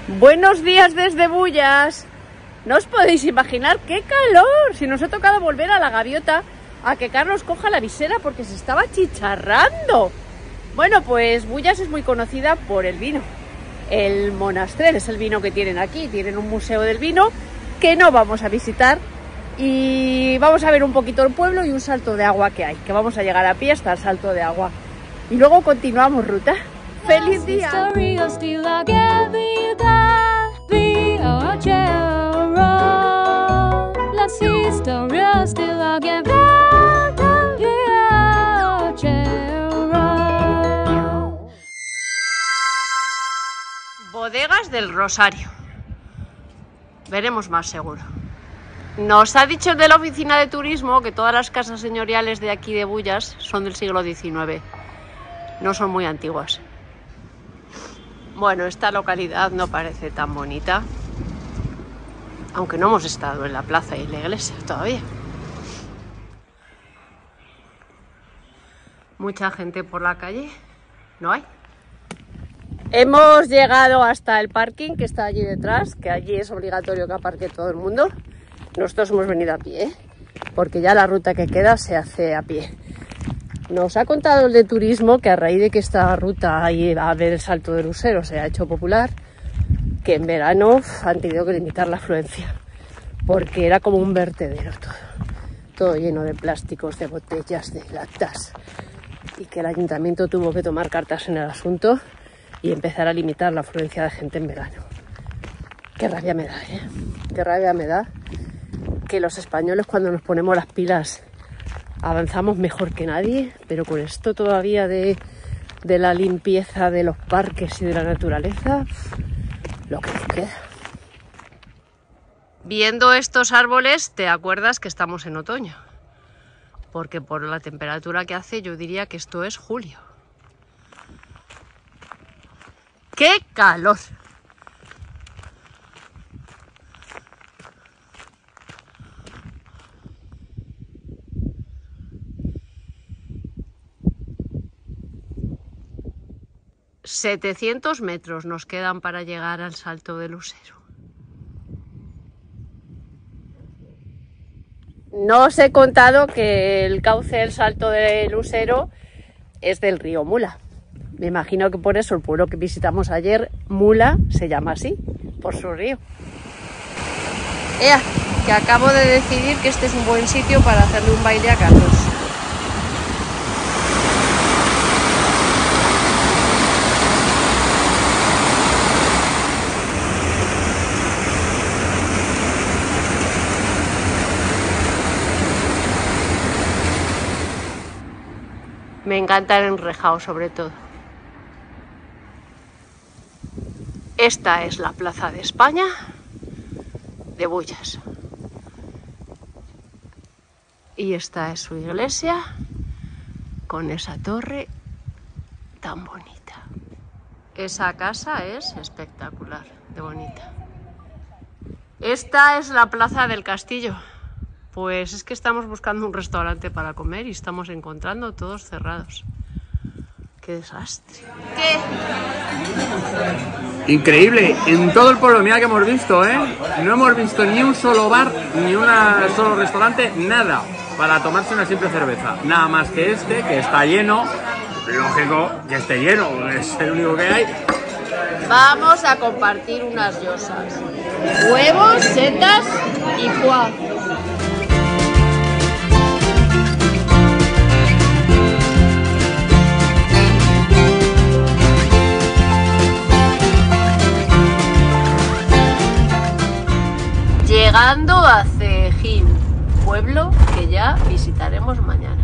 Buenos días desde Bullas. No os podéis imaginar qué calor. Si nos ha tocado volver a la gaviota a que Carlos coja la visera porque se estaba chicharrando. Bueno, pues Bullas es muy conocida por el vino. El Monastrell es el vino que tienen aquí. Tienen un museo del vino que no vamos a visitar. Y vamos a ver un poquito el pueblo y un salto de agua que hay. Que vamos a llegar a pie hasta el salto de agua. Y luego continuamos ruta. ¡Feliz día! Bodegas del Rosario. Veremos más seguro. Nos ha dicho de la oficina de turismo que todas las casas señoriales de aquí de Bullas son del siglo XIX. No son muy antiguas. Bueno, esta localidad no parece tan bonita, aunque no hemos estado en la plaza y en la iglesia todavía. Mucha gente por la calle, no hay. Hemos llegado hasta el parking que está allí detrás, que allí es obligatorio que aparque todo el mundo. Nosotros hemos venido a pie, porque ya la ruta que queda se hace a pie. Nos ha contado el de turismo que a raíz de que esta ruta ahí a ver el Salto del Usero se ha hecho popular, que en verano han tenido que limitar la afluencia, porque era como un vertedero todo lleno de plásticos, de botellas, de latas, y que el ayuntamiento tuvo que tomar cartas en el asunto y empezar a limitar la afluencia de gente en verano. Qué rabia me da, ¿eh? Qué rabia me da que los españoles, cuando nos ponemos las pilas, avanzamos mejor que nadie, pero con esto todavía de la limpieza de los parques y de la naturaleza, lo que nos queda. Viendo estos árboles te acuerdas que estamos en otoño, porque por la temperatura que hace yo diría que esto es julio. ¡Qué calor! ...700 metros nos quedan para llegar al Salto del Usero. No os he contado que el cauce del Salto del Usero es del río Mula. Me imagino que por eso el pueblo que visitamos ayer, Mula, se llama así, por su río. ¡Ea! Que acabo de decidir que este es un buen sitio para hacerle un baile a Carlos. Me encanta el enrejado, sobre todo. Esta es la Plaza de España de Bullas. Y esta es su iglesia, con esa torre tan bonita. Esa casa es espectacular, de bonita. Esta es la Plaza del Castillo. Pues es que estamos buscando un restaurante para comer y estamos encontrando todos cerrados. ¡Qué desastre! ¿Qué? Increíble, en todo el pueblo, mira que hemos visto, ¿eh? No hemos visto ni un solo bar, ni un solo restaurante, nada, para tomarse una simple cerveza. Nada más que este, que está lleno, lógico que esté lleno, es el único que hay. Vamos a compartir unas llosas. Huevos, setas y foie. Llegando a Cejín, pueblo que ya visitaremos mañana.